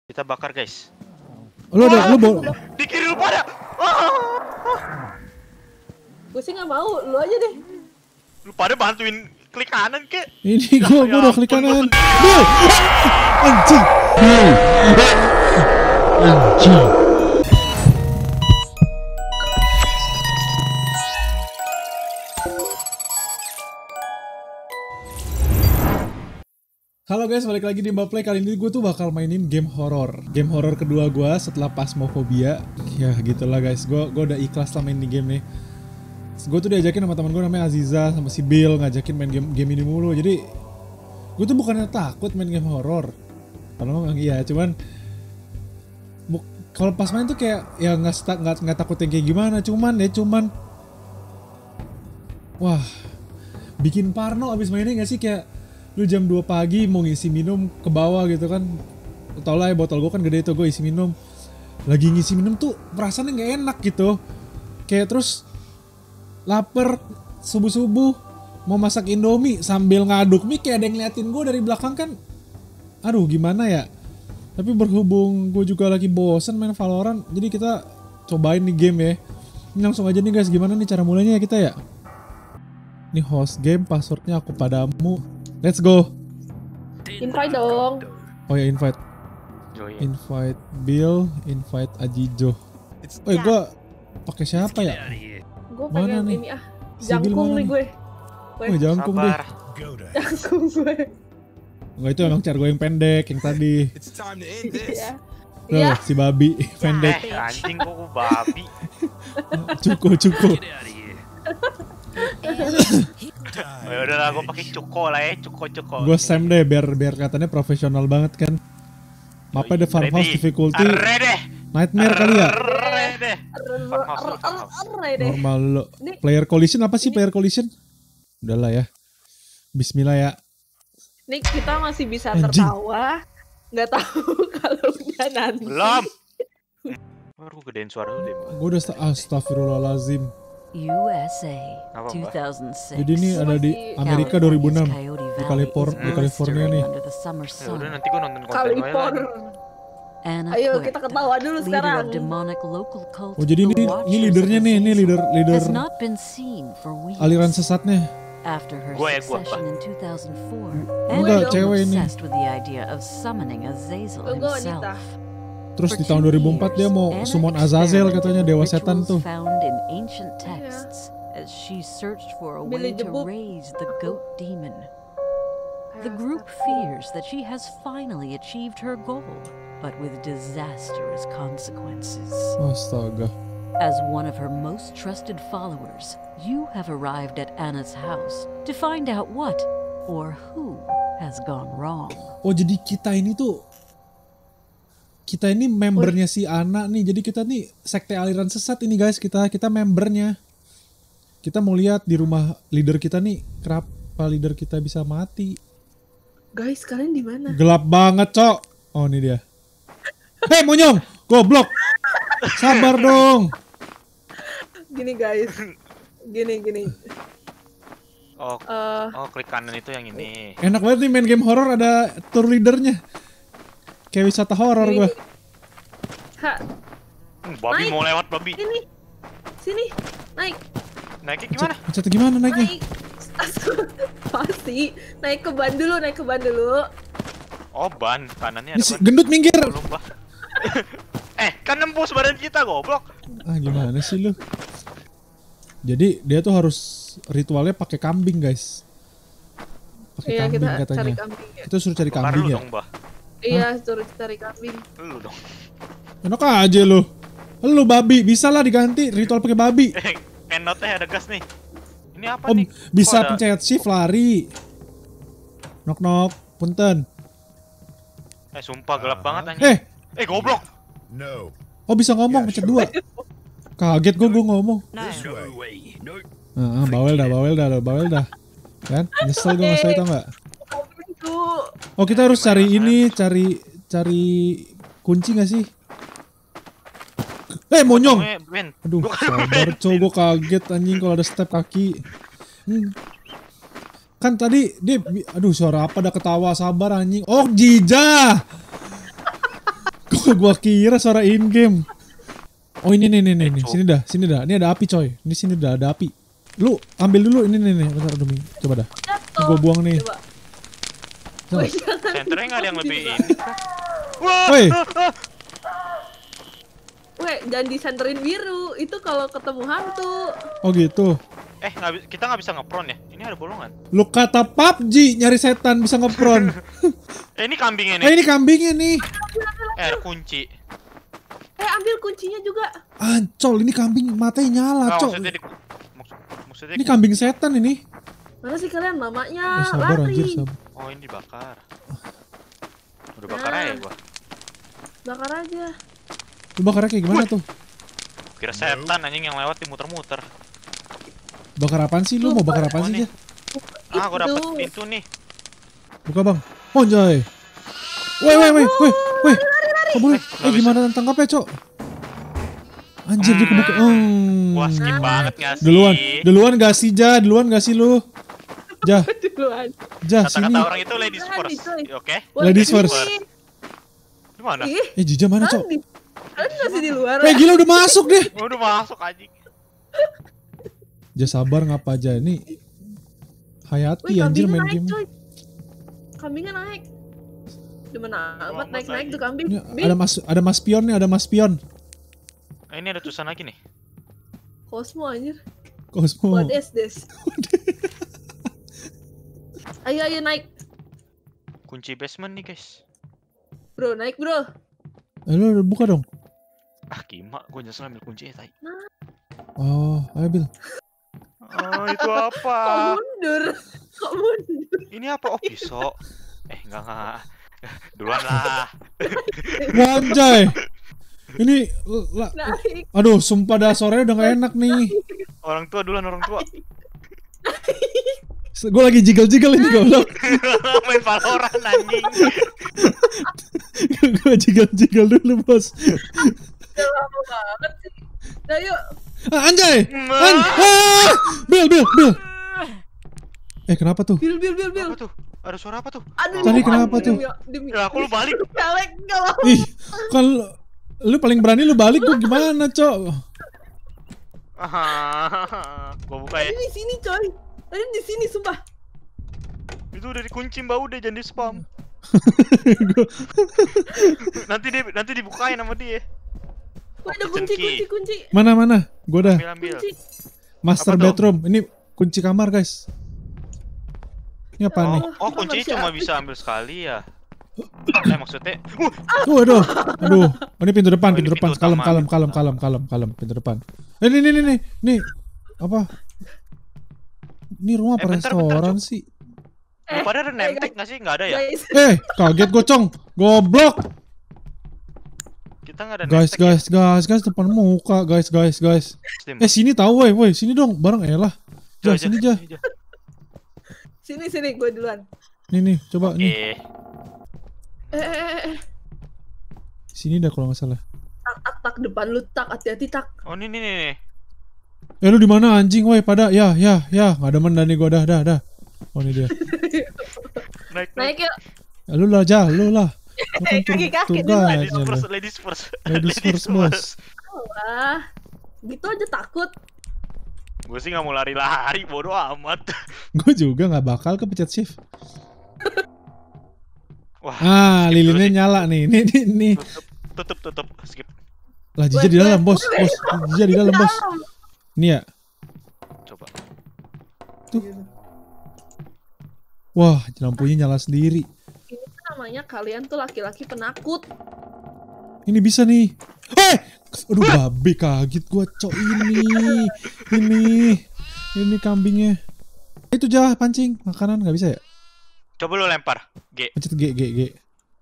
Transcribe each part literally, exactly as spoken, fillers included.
Kita bakar guys. Lu ada, lu bawa. Di kiri lu pada. Gue sih nggak mau, lu aja deh. Lu pada bantuin klik kanan ke? Ini gua, gua udah klik kanan. Bil, anjing. Anjing. Halo guys, balik lagi di Mbak Play. Kali ini gue tuh bakal mainin game horror. Game horror kedua gue setelah Phasmophobia. Ya gitulah guys, gue gue udah ikhlas lah main di game nih. Gue tuh diajakin sama teman gue namanya Aziza sama si Bill ngajakin main game game ini mulu. Jadi gue tuh bukannya takut main game horror. Kalau memang iya, cuman kalau pas main tuh kayak ya nggak nggak nggak takut yang kayak gimana. Cuman ya cuman wah bikin parno abis mainnya nggak sih, kayak lu jam dua pagi mau ngisi minum ke bawah gitu kan. Tau lah ya, botol gue kan gede tuh, gue isi minum. Lagi ngisi minum tuh perasaannya gak enak gitu. Kayak terus lapar subuh-subuh mau masak Indomie sambil ngaduk mie, kayak ada yang ngeliatin gue dari belakang kan. Aduh gimana ya. Tapi berhubung gue juga lagi bosen main Valorant, jadi kita cobain nih game ya. Ini langsung aja nih guys, gimana nih cara mulainya ya kita ya. Ini host game, passwordnya aku padamu. Let's go. Invite dong. Oh ya invite. Join. Invite Bill, invite Ajijo. Oh gue pakai siapa ya? Gue Mana pengen nih? ini ah. Si Bill Jangkung mana nih nih? gue. Oh jangkung deh. Sabar. Jangkung gue. Enggak, itu emang cara gue yang pendek yang tadi. Iya. Tuh, Iya. si babi pendek. Eh anjing kok gua babi. Cuko cuko. Oh, ya udahlah gua pakai cuko lah ya, cuko-cuko. Gue Sam deh biar biar katanya profesional banget kan. Mapnya ada farmhouse Ready. difficulty Ready. nightmare kali ya. Ready. Farmhouse, farmhouse. Arre deh. Normal lo. Ini- Player collision apa sih player collision? Udahlah ya. Bismillah ya. Nih kita masih bisa Anjing. tertawa. Nggak tahu kalau udah nanti. Belum. Baru gua gedein suara lu deh. Gue udah sta- astagfirullahalazim. U S A Apa, Mbak? two thousand six. Jadi ini ada di Amerika dua ribu enam. Di California, di California nih. Ya udah nanti gua nonton konten gue Kalipor. lah. Ayo kita ketawa dulu sekarang. Oh jadi ini ini leadernya nih, ini leader leader aliran sesatnya. After her Gua ya, gua, succession in two thousand four, Enggak, Anna cewek ini. obsessed with the idea of summoning Azazel Gue himself. wanita. Terus di tahun dua ribu empat dia mau summon Azazel katanya, dewa setan tuh. Found in ancient texts as she searched for a way Billy to the Book. raise the goat demon. The group fears that she has finally achieved her goal, but with disastrous consequences. Astaga. As one of her most trusted followers, you have arrived at Anna's house to find out what or who has gone wrong. Oh jadi kita ini tuh kita ini membernya si Anna nih. Jadi kita nih sekte aliran sesat ini guys. Kita kita membernya. Kita mau lihat di rumah leader kita nih, kenapa leader kita bisa mati. Guys, kalian di mana? Gelap banget, Cok. Oh, ini dia. Hei, monyong, goblok. Sabar dong. Gini guys. Gini gini. Oh, Eh, oh klik kanan itu yang ini. Enak banget nih main game horror, ada tour leadernya. Kayak wisata horor Gini, gua. Ha, Hmm, babi Naik. mau lewat babi. sini. Sini. Naik. Naiknya gimana? Pencet gimana naiknya? Naik. Pasti. Naik ke ban dulu, naik ke ban dulu. Oh ban, kanannya Ini ada si ban. gendut minggir. Belum, Bah. Eh, kan nembus badan kita goblok. Ah, gimana sih lu? Jadi dia tuh harus ritualnya pakai kambing, guys. Pakai Iya, kambing kita katanya. cari kambing ya. Kita suruh cari Bakar kambing lu ya. dong, Bah. Iya, suruh cari kambing. Lu dong. Enak aja lu. Lu babi, bisa lah diganti ritual pakai babi. Eh, enotnya ada gas nih. Ini apa Oh, nih? bisa Kok ada- pencet shift lari. Knock knock, punten. Eh, sumpah gelap banget anjing. Eh, Eh, goblok. No. oh bisa ngomong pencet dua. Kaget gua gua ngomong. This way. No. Ah, ah, bawel dah, bawel dah, bawel dah. Kan? Nyesel gua ngasih tau nggak? Kambing tuh. Oh kita harus cari ini, cari cari kunci nggak sih? Eh monyong. Eh, Ben. Aduh, Gua kan sabar cow, gue kaget anjing kalau ada step kaki. Hmm. Kan tadi dia, aduh suara apa, ada ketawa, sabar anjing. Oh Jija. Gua kira suara in game. Oh ini nih nih nih, nih. Sini dah, sini dah. Ini ada api coy. Ini sini dah ada api. Lu ambil dulu ini nih nih. Bentar demi. Coba dah. Jatuh. Gua buang nih. Coba. Coba. Woi, jangan. Senternya nggak ada yang lebih Coba. ini. Wah. Woi. Weh, jangan disenterin biru. Itu kalau ketemu hantu. Oh gitu. Eh, nggak bi- kita nggak bisa ngepron ya? Ini ada bolongan. Lu kata P U B G nyari setan bisa ngepron. Eh, ini kambingnya Eh nih. ini kambingnya nih. Eh, ada kunci. Eh, ambil kuncinya juga. Ancol, ini kambing matanya nyala, Nggak, cok. maksudnya di, maksud, maksudnya Ini kambing setan ini. Mana sih kalian mamanya? Eh, sabar Lari. anjir, sabar. Oh, ini dibakar. Udah bakar Nah. aja gua. Bakar aja. Lu bakarnya kayak gimana tuh? Kira setan anjing yang lewat dimuter-muter. Bakar apaan sih? Lu mau bakar apaan Oh, sih, nih. Jah? Ah, gua dapet Itu. pintu nih. Buka bang. Oh anjay. Woi woi woi woi woi. Kabur. Eh, nggak Eh gimana tangkapnya, cok? Anjir dia kebuka. Hmm. Hmm. Wah, skip banget nggak sih? Duluan, duluan gak sih, Jah? Duluan gak sih lu? Jah, Duluan. Jah sini. Kata-kata orang itu ladies Jangan first. dicoy. Oke? Woi, Ladies ini. first. Di mana? Ih, Eh Jija mana, cok? Andi. Kalian masih di luar. Eh gila udah masuk deh. Oh, udah masuk anjing. Jah sabar ngapa aja ini. Hayati Wih, anjir kambingnya main naik, game. coy. Kambingnya naik. Demen amat Selamat naik-naik pagi. tuh kambing. Ini Bing, ada mas ada mas pion nih, ada mas pion. Eh, ini ada tulisan lagi nih. Cosmo anjir. Cosmo. What is this? Ayo ayo naik. Kunci basement nih, guys. Bro, naik bro. Eh, lu buka dong. Ah, gimana? Gua nyesel ambil kuncinya tadi. Oh, ayo Bil. Oh, itu Kok apa? mundur? Kok mundur? Ini apa? Oh, pisau. Eh, enggak enggak. Duluan lah. Anjay. Ini la- Naik. aduh, sumpah dah sore udah gak enak nih. Orang tua duluan, orang tua. Gue lagi jiggle-jiggle ini goblok. Main Valorant anjing. Gue jiggle-jiggle dulu, Bos. Udah lama banget sih. Nah yuk. Ah, anjay. An ah! Bil, Bil, Bil. Eh, kenapa tuh? Bil bil bil bil. Apa tuh? Ada suara apa tuh? Aduh. Tadi demi- kenapa tuh? demi- Demi. Ya, aku lu balik. Kalek enggak mau. Ih, kan lu, lu paling berani lu balik gua gimana, Cok? Ah, gua buka ya. Tadi di sini coy. Tadi di sini sumpah. Itu udah dikunci mbak, udah jangan di spam. nanti dia nanti dibukain sama dia. Wah, ada kitchen kunci key. kunci kunci. Mana mana? Gua udah Ambil ambil. Kunci. master Apa tuh? bedroom. Ini kunci kamar, guys. Ini apa nih? Oh, oh kuncinya cuma bisa ambil sekali ya. Eh maksudnya, uh, Tuh, aduh. Aduh. Oh, ini pintu depan, Oh, ini pintu depan. pintu Kalem, utama, kalem, pintu kalem, utama. kalem, kalem, kalem, pintu depan. Eh, ini, ini, ini, ini, ini. Apa? Ini rumah Eh, apa bentar, bentar, restoran Cok. sih? lu pada ada name tag nggak sih? Nggak ada ya? Guys. Eh, kaget gocong. Goblok. Kita nggak ada Guys, name tag guys, guys, guys, depan muka, guys, guys, guys. ya? Eh, sini tahu, woi, woi, sini dong, bareng Elah. Jah, Jah, sini jah, Jah. jah. Sini sini gue duluan. Nih, nih, coba nih. Eh, Eh eh eh, eh. Sini dah kalau nggak salah. Tak tak tak depan lu tak hati-hati tak. oh ini nih nih. nih. Eh, lu di mana anjing, woi, pada ya, ya, ya, nggak demen dah nih gua dah, dah, dah. Oh, ini dia. Naik naik. Naik yuk. Ya, lu lah, Jah, lu lah. Lu kan tur, Kaki-kaki tur dulu. guide Ladies nya first, lu. ladies first. Ladies first, bos. Wah. Gitu aja takut. Gue sih nggak mau lari-lari, bodoh amat. Gue juga nggak bakal kepencet shift. Wah, Ah, skip dulu lilinnya sih. nyala nih, nih, nih, nih. Tutup, tutup, tutup, skip. Lah, Jija di dalam, bos, bos. Jija di dalam, bos. Ini ya. Coba. Wah, lampunya nyala sendiri. Ini tuh namanya kalian tuh laki-laki penakut. Ini bisa nih. Hei! Aduh, babe kaget gua, cok ini. Ini. Ini kambingnya. Itu Jah, pancing. Makanan nggak bisa ya? Coba lu lempar. G. Pencet G, G, G.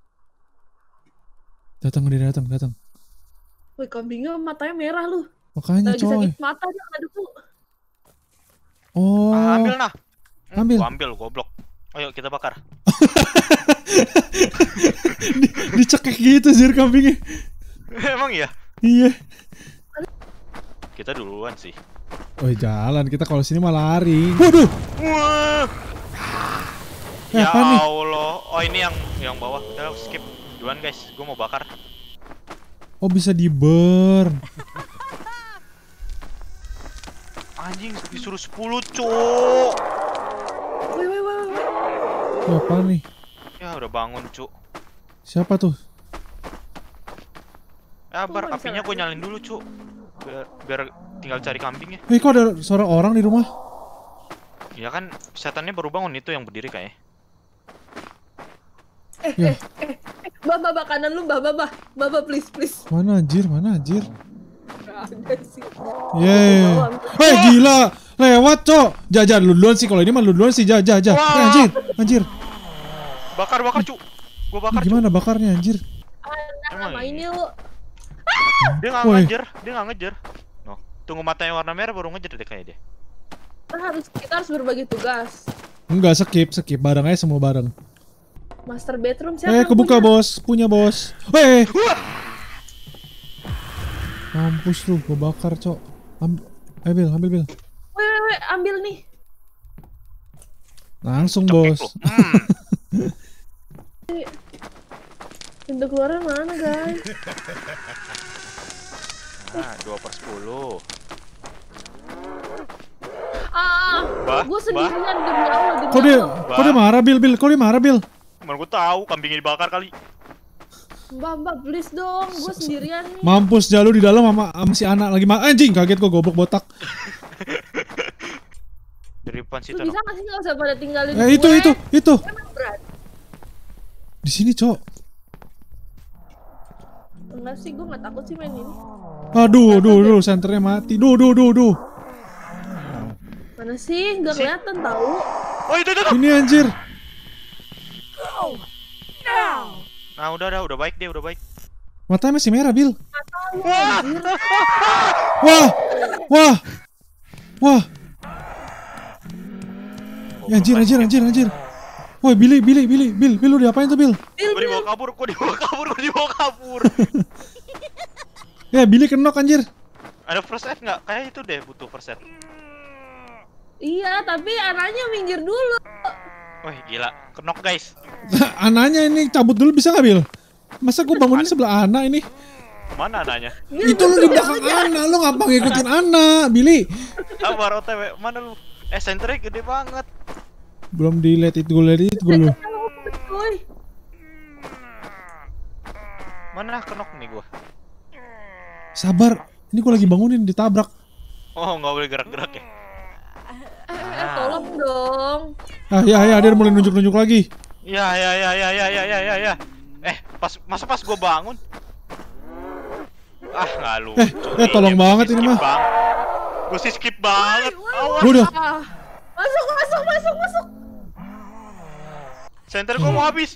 Datang dia, datang, datang. Woi, kambingnya matanya merah lu. Makanya, Lagi coy. sakit mata dia nggak debu. Oh. Ah, ambil nah. Hmm, Ambil. Gua ambil, goblok. Ayo kita bakar. Di- Dicekek gitu sih kambingnya. Emang ya? Iya. Kita duluan sih. Oh, jalan kita kalau sini mah lari. Waduh. Wah. Eh, Ya apa nih? Allah. Oh ini yang yang bawah. Udah skip. Duluan guys. Gua mau bakar. Oh bisa di burn. Anjing disuruh sepuluh, cuk. Woi, woi, woi, woi. Oh, apa nih? Ya udah bangun, cuk. Siapa tuh? Ya, bar Kok bisa apinya gue lagi? nyalin dulu, cuk. Biar, biar tinggal cari kambingnya. Eh kok ada suara orang di rumah? Ya kan setannya baru bangun itu yang berdiri kayaknya. Eh, Ya. eh, eh, eh, Mbak, mbak, mbak, kanan lu, mbak, mbak, mbak, mbak, mbak, please, please. Mana anjir? Mana anjir? Gak ada sih. Yeay. Bawah. Eh gila, lewat cok. Jajan lu duluan sih, kalau ini mah lu duluan sih, jajan, jajan. Wah. Eh, anjir, anjir. Bakar, bakar, cuk. Gue bakar, Ini cuk. gimana bakarnya anjir? Anak Emang sama iya? ini lu. Dia nggak Woi. ngejar, dia nggak ngejar. No, tunggu matanya warna merah baru ngejar deh kayaknya dia. Kita harus, kita harus berbagi tugas. Enggak, skip, skip. Bareng aja semua bareng. Master bedroom siapa Eh, yang kebuka punya? bos, punya bos. Eh, mampus lu, gua bakar cok. Ambil, ayo Bil, ambil Bil. Woi, woi, woi, ambil nih. Langsung Cekik bos. lu. Hmm. Pintu keluarnya mana, guys? Nah, dua per sepuluh. Ah, Bah, gue sendirian demi Allah, demi Kok dia, Allah. kok dia marah Bil, Bil? Kok dia marah Bil? Mana gue tahu kambingnya dibakar kali. Mbak, mbak, please dong, gue sendirian nih. Mampus Jalu di dalam sama, sama si anak lagi ma anjing, kaget gua goblok botak. Dari depan Lu situ. bisa No. gak sih gak usah pada tinggalin Eh gue? itu itu itu Emang berat. di sini cok. Enggak sih, gue gak takut sih main ini. Aduh, duh, duh, senternya mati. Duh, duh, duh, duh. Mana sih? Gak kelihatan tahu. Oh itu itu. itu. Ini anjir. Nah udah udah udah baik dia udah baik. Matanya masih merah, Bil. Wah. Wah, wah, wah. Ya, anjir, anjir, anjir, anjir. Woi, Billy, Billy, Billy, Bill, Bill, lu diapain tuh, Bill? Gue dibawa kabur, gue dibawa kabur, gue dibawa kabur. Ya, Billy kenok anjir. Ada first aid nggak? Kayak itu deh butuh first aid. Iya, tapi anaknya minggir dulu. Wih gila, kenok guys. Anaknya ini cabut dulu bisa nggak, Bill? Masa gua bangunin sebelah anak ini? Mana anaknya? Itu lu di belakang anak, lu ngapa ngikutin anak, Billy? Sabar O T W, mana lu? Eh senternya gede banget. Belum dilihat itu, gue lihat itu dulu. Woi, Mana kenok nih gua? Sabar, ini gua lagi bangunin ditabrak. Oh nggak boleh gerak-gerak ya? eh, tolong dong. Ah ya ya, dia mulai nunjuk-nunjuk lagi. Ya ya ya ya ya ya ya ya ya. Eh pas masa pas gua bangun? Ah nggak lu. Eh, eh, tolong banget ini mah. Gue sih skip banget. Awas. Udah. Ah, masuk, masuk, masuk, masuk. Center gua mau habis.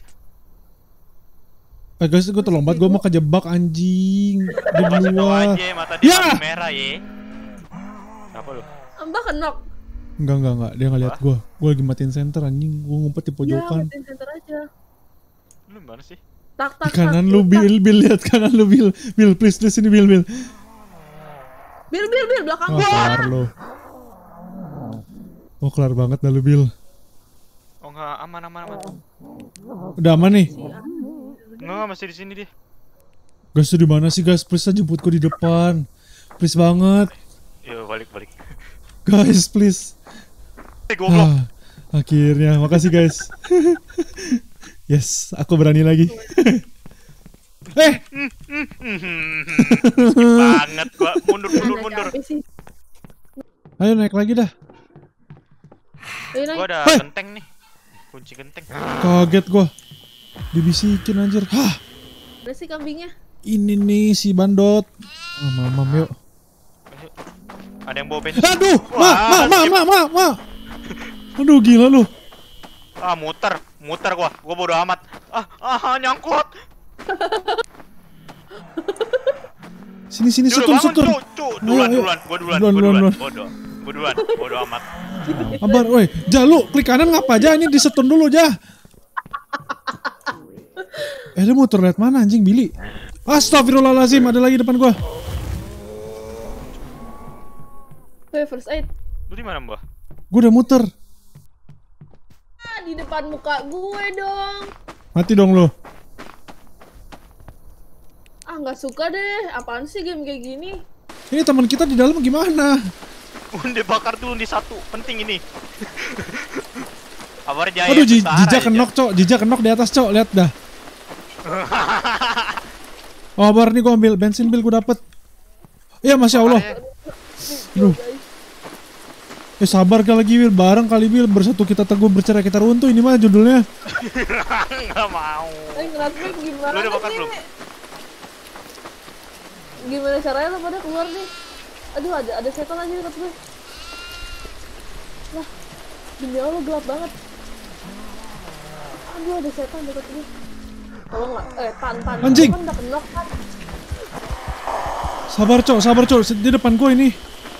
Eh guys, gue tolong banget, gue mau kejebak anjing. Di Kasih tau luar. aja mata dia Ya! masih merah ya. Apa lu? Mbak kenok. Enggak, enggak, enggak, dia ngeliat gue. Gue lagi matiin center anjing, gue ngumpet di Ya, pojokan. matiin center aja. Lu mana sih? Tak, Di tak, kanan tak, lu, tak. Bill, Bill, lihat kanan lu, Bill. Bill, please, please, sini, Bill, Bill. Bil, bil, bil, belakang Oh, gua. kelar lu. Oh, kelar banget dah lu, Bill. Oh enggak, aman aman aman. Udah aman nih. Enggak, masih di sini dia. Guys, tuh di mana sih, guys? Please aja jemput gue di depan. Please banget. Yo balik balik. Guys, please. Eh goblok. Ah, akhirnya, makasih guys. Yes, aku berani lagi. Eh, Banget gua mundur mundur mundur. Capek sih. ayo naik lagi dah. Ayo, naik. Gua ada Hei! genteng nih. Kunci genteng. Kaget gua. Dibisikin anjir. Hah, Ada sih kambingnya. ini nih si bandot. Oh, mamam yuk. Ada yang bawa bensin. Aduh, ma, Wah, ma, ma, skip. ma, ma, ma. Aduh, gila lu. Ah muter, muter gua. Gua bodo amat. Ah, ah nyangkut. Sini, sini, Dia setun, udah bangun, setun. cu, cu. Duluan, Ayo, ayo. duluan, gua duluan, Duluan, gua duluan, duluan. duluan. Bodo. Gua duluan, bodo amat. Abar, woi, Jalu, klik kanan ngapa aja? Ini disetun dulu, Jah. Eh, dia muter lihat mana anjing, Billy? Astagfirullahaladzim, ada lagi depan gua. Woi, first aid. Lu di mana, Mbah? Gua udah muter. Ah, di depan muka gue dong. Mati dong lu. Ah nggak suka deh, apaan sih game kayak gini? Ini teman kita di dalam gimana? Udah bakar dulu di satu, penting ini. Kabar jaya. Aduh, ji- besar jijak aja. kenok, Cok. Jijak kenok di atas, Cok. Lihat dah. Oh, bar nih gua ambil bensin bil gua dapet. Iya, Masya Allah. Aduh. Eh sabar kali lagi Bil, bareng kali Bil, bersatu kita teguh bercerai kita runtuh, ini mah judulnya. Nggak mau. Eh ngerasnya gimana Lu udah bakar sih? belum? Gimana caranya lo pada keluar nih? Aduh ada ada setan aja dekat gue. Lah, demi Allah gelap banget. Aduh ada setan dekat gue. Tolong lah, eh tan tan. Anjing. Kan udah kenok kan. Sabar Cok, sabar Cok, di depan gua ini.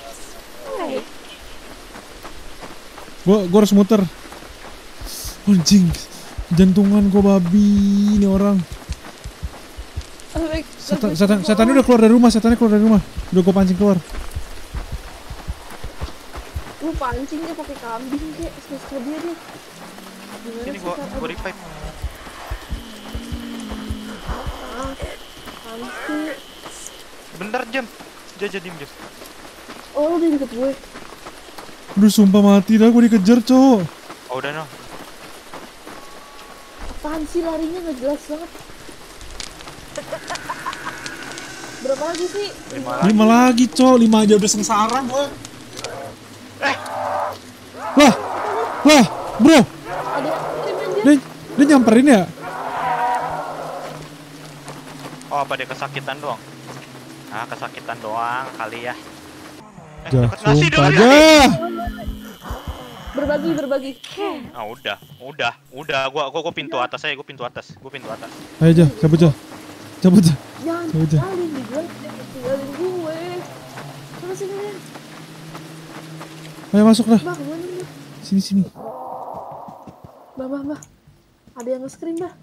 Gua, gua harus muter. Anjing, jantungan gua babi ini orang. Setan, setan, setan udah keluar dari rumah, setannya keluar dari rumah. Udah gua pancing keluar. Lu pancingnya pakai kambing kayak suka dia deh. Gimana Ini sih, gua Kak? gua revive. Ah, pancing. Bentar jam. Jaja dim jam. Oh lu di deket gue. Aduh sumpah mati dah gua dikejar Cok. Oh udah no. Apaan sih larinya nggak jelas banget. Berapa lagi sih? Lima Lima lagi Cok, lima aja udah sengsara gua. Eh, Lah, lah bro, Ada tim anjir. dia, dia nyamperin ya? oh apa dia kesakitan doang? Ah kesakitan doang kali ya. Eh, Jah, deket nasi sumpah dulu. jah. Berbagi berbagi. Ah udah, udah, udah. Gua gua, gua pintu atas aja, gua pintu atas, gua pintu atas. Ayo Jah, cabut Jah, cabut Jah. Jangan Ya udah. tinggalin di gue, tinggalin gue. Mana sih kalian? Ayo masuk dah, Bah, kemana nih? sini sini. Bah, bah, bah. Ada yang nge-scream, bah.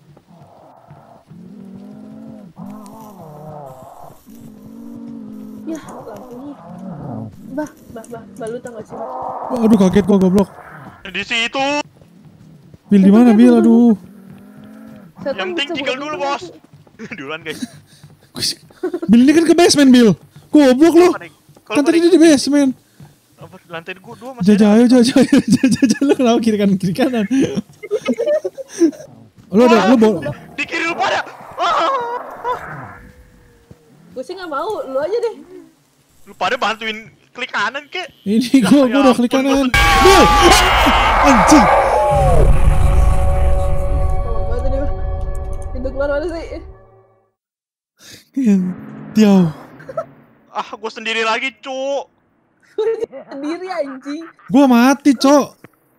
Ya, lampunya. Bah, bah, bah, bah, lu tau gak sih? Bah? Aduh kaget gua goblok. Di situ. Bil di mana Bil? Aduh. Setan Yang penting bisa tinggal buka dulu, pintu. Bos. Duluan, guys. Bil ini kan ke basement Bil. Goblok lu. Kan tadi dia di basement. Apa, lantai gua dua masih Jaja ada. ayo Jaja ayo Jaja Jaja lu kenapa kiri kanan kiri kanan. Lu ada lu bawa Di kiri lu pada. Ah. Gue sih gak mau, lu aja deh. Lu pada bantuin klik kanan kek. ini gua Ya gua udah klik ampun, gua kanan. sendiri. Bil. Anjing. Tolong bantu deh, bah. Pintu keluar mana sih? Tiau. Ah, gua sendiri lagi, Cuk. Sendiri anjing. Gua mati, Cok.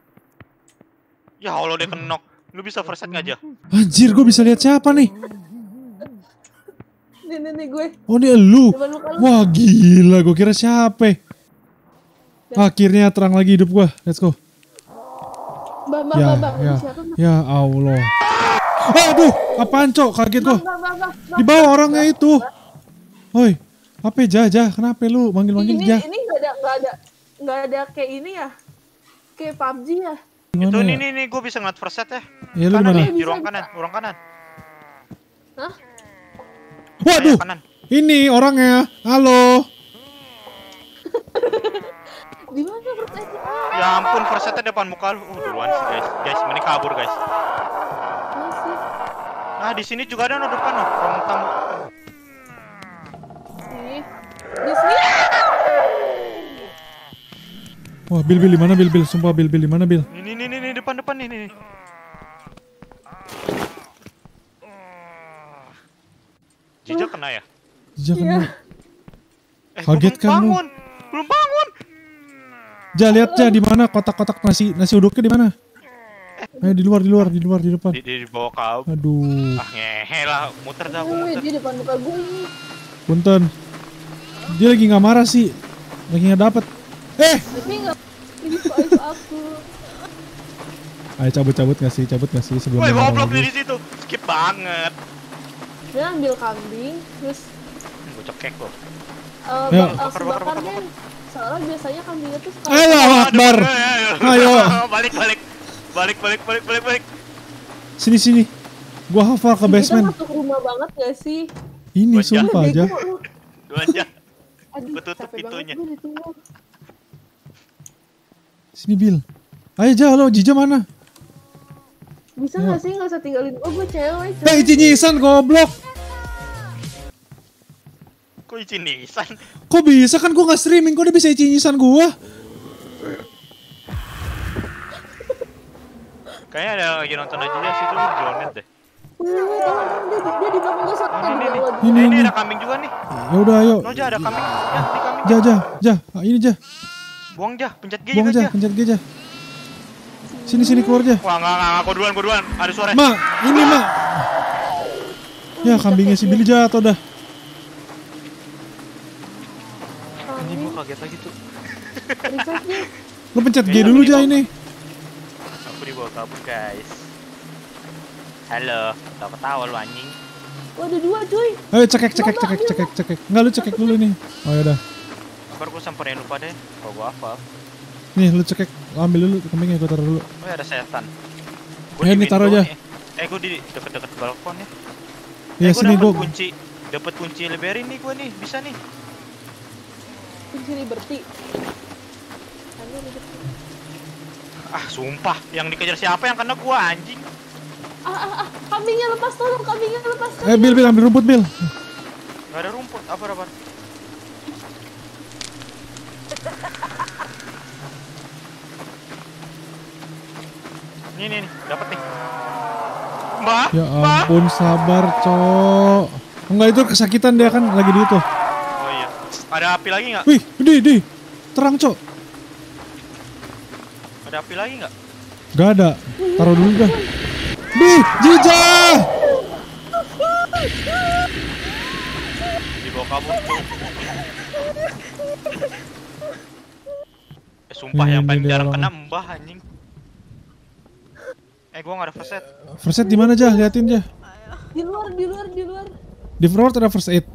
Ya Allah, dia kenok. Lu bisa first aid nggak aja? Anjir, gua bisa lihat siapa nih? Nih, nih, nih gue. Oh, ini elu. Depan muka lu. Wah, gila, gua kira siapa? Akhirnya terang lagi hidup gua. Let's go. Bah, bah, Ya, bah, bah. ya. Ini siapa, bah? Ya Allah. Aduh, apaan, Cok? Kaget gua. Bah, bah, bah, bah. Di bawah orangnya itu. Hoi, apa Jaja? Kenapa lu manggil-manggil Ini Jah? ini nggak ada nggak ada nggak ada kayak ini ya, kayak P U B G ya. Itu Gimana nih ya? nih nih, gua bisa ngeliat first aid ya. Ya lu Kanan gimana? nih, di ruang kanan, ruang kanan. Hah? Waduh, Kanan. ini orangnya. Halo. Di mana pertanyaan? Ya ampun, first aid depan muka lu. Uh, duluan sih, guys. Guys, mending kabur, guys. Masih. Ah, di sini juga ada no depan no, ruang tamu. Nih. Di sini. Wah, Bil Bil di mana Bil Bil? Sumpah Bil Bil di mana Bil? Ini nih nih nih depan depan nih nih. Jijak kena ya? Jah Iya. kan. Eh, Kaget gua kan belum lu? bangun. Belum bangun. Jah lihat Jah di mana kotak-kotak nasi nasi uduknya di mana? Ayo di luar di luar di luar di depan. Di, di, di bawah kau. Aduh, Ah, ngehe lah, muter dah gua Wih, muter. dia depan muka gue ini. punten. Dia lagi nggak marah sih, lagi nggak dapet. Eh, Tapi nggak ini soal aku. ayo cabut-cabut nggak sih, cabut nggak sih sebelum Woi, dia marah goblok lagi. di situ. Skip banget. Dia ambil kambing, terus Gua cekek loh. uh, Ayo. bak- langsung Bakar, bakar, bakar bakar, deh. Soalnya biasanya kambingnya tuh suka. Ayo Akbar, Ayo. Balik balik. Balik balik balik balik balik. sini sini. Gua hafal ke Kita basement. masuk rumah banget gak sih? Ini Gua sumpah aja. Dua aja. Aduh, Gua tutup capek pintunya. banget gue ditinggal. Sini Bill. Ayo aja lo, Jija mana? Bisa Ya. gak sih gak usah tinggalin gue, gue cewek. Eh, Ici Nisan goblok. Kok izin nisan? Kok bisa kan gua nggak streaming, kok dia bisa Ici Nisan gua? Kayaknya ada lagi nonton aja ya sih, itu lu jonet deh. Wih, wih, tolong, dia, dia di belakang gue soalnya Ini, di ini, bawah. Ini, Eh, ini ini. ada kambing juga nih. Ya udah ayo. No, Ja, ada kambing. Ya, di kambing. Ja, ja, ja. Ah, ini ja. Buang Ja, pencet G Buang juga ja, Ja. pencet G ja. Sini sini keluar ja. Wah, enggak, enggak, gua duluan, gua duluan. Ada suara. Ma, ini ma. Ya kambingnya si Billy jatuh dah. Ini gua kaget lagi tuh. Reset nih. Lo pencet G dulu ja ini. Aku dibawa kabur, guys. Halo, ketawa-ketawa lu anjing. Wah, ada dua cuy. Ayo cekek cekek cekek cekek cekek. Enggak lu cekek dulu nih. Oh ya udah. Kabar gua samperin lupa deh. Kalau gua hafal. Nih lu cekek, lu ambil dulu kambingnya gua taruh dulu. Oh, ada setan. Eh, ini taruh aja. Eh, gua di deket-deket balkon ya. Iya Eh, sini dapet gua. kunci, dapat kunci Liberty nih gua nih, bisa nih. Kunci Liberty. Ada Liberty. Ah, sumpah, yang dikejar siapa yang kena gua anjing. Ah, ah, ah, kambingnya lepas, tolong, kambingnya lepas. Eh Bill, Bill ambil rumput Bill. Gak ada rumput, apa apa. Ini nih, nih, dapat nih. Mbak, Ya Mbak. ampun sabar cok. Enggak itu kesakitan dia kan lagi di itu. Oh iya. Ada api lagi nggak? Wih, di di. Terang cok. Ada api lagi nggak? Gak ada. Taruh dulu dah. Di, Jija. Dibawa kabur tuh. Eh, sumpah Ini yang paling dia jarang orang. kena mbah anjing. Eh, gua nggak ada first aid. First aid di mana aja? Liatin aja. Di luar, di luar, di luar. Di forward ada first aid.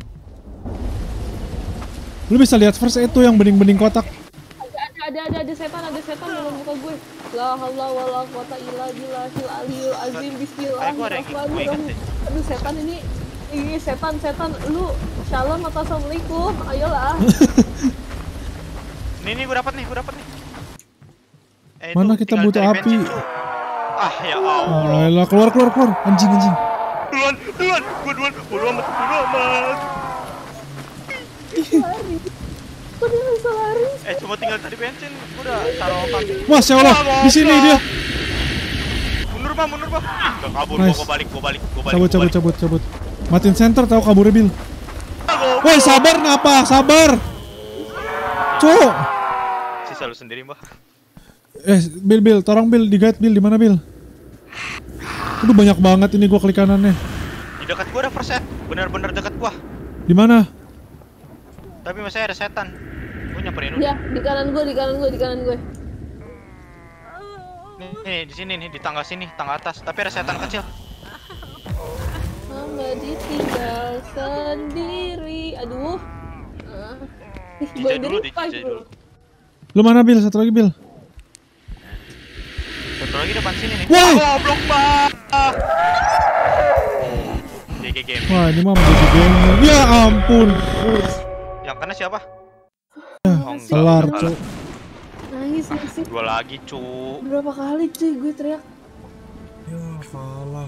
Lu bisa lihat first aid tuh yang bening-bening kotak. Ada, ada, ada, ada, ada setan, ada setan dalam muka gue. La haula wala quwata illa billahil aliyul azim. Eh, gua ada yang gua inget Bismillahirrahmanirrahim. deh. Aduh, setan ini. Ini setan, setan. Lu shalom atau assalamualaikum? Ayolah. Nih nih gua dapat nih, gua dapat nih. Eh, itu Mana kita tinggal butuh cari api? bensin, tuh. Ah, ya Allah. Ayolah keluar keluar keluar. Anjing anjing. Duluan, duluan, gua duluan, bodo amat, bodo amat. Lari. Kok dia bisa lari? Eh, cuma tinggal cari bensin, gua udah taruh kambing. Mas ya Allah, di sini dia. Mundur bang, mundur bang. Gak kabur, Nice. gua, gua balik, gua balik, gua balik. Cabut gua cabut balik. cabut cabut. Matiin center tahu kabur Bill. Ah, gua- Woi sabar ngapa? Sabar. Cuk. Sisa lu sendiri mbak. Eh Bill Bill, tolong Bill di guide Bill di mana Bill? Aduh banyak banget ini gua klik kanannya. Di dekat gua ada first aid, bener-bener dekat gua. Di mana? Tapi masih ada setan. Gua nyamperin dulu. Ya, di kanan gue, di kanan gue, di kanan gue. Nih, nih, di sini nih, di tangga sini, tangga atas. Tapi ada setan kecil. Hamba ditinggal sendiri. Aduh. Ah. Ih, Jijai boleh dulu, di-revive dijijai dulu. dulu. Lu mana Bill? Satu lagi Bill. Satu lagi depan sini nih. Wah! Goblok mbak. G G game. Wah ini mah menjadi game. Ya ampun. Yang kena siapa? Ya, Oh, enggak, kelar udah cuk. Nangis, nangis. Dua lagi cu. Berapa kali cuy gue teriak. Ya kalah.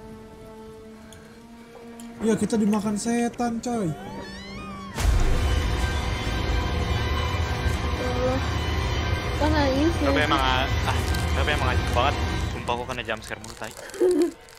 Ya kita dimakan setan coy. Allah. Kan nangis. Tapi nangis. emang ah, tapi emang anjing banget. Sumpah gua kena jump scare mulu tai.